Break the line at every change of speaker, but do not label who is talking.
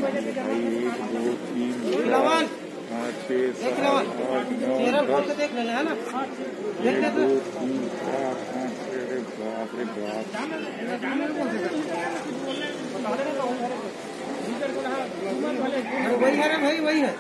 खिलावन
5, 6, 7, 8, 9, 10
देख लेना है ना।
1, 2, 3, 4, 5, 6 बाप रे बाप।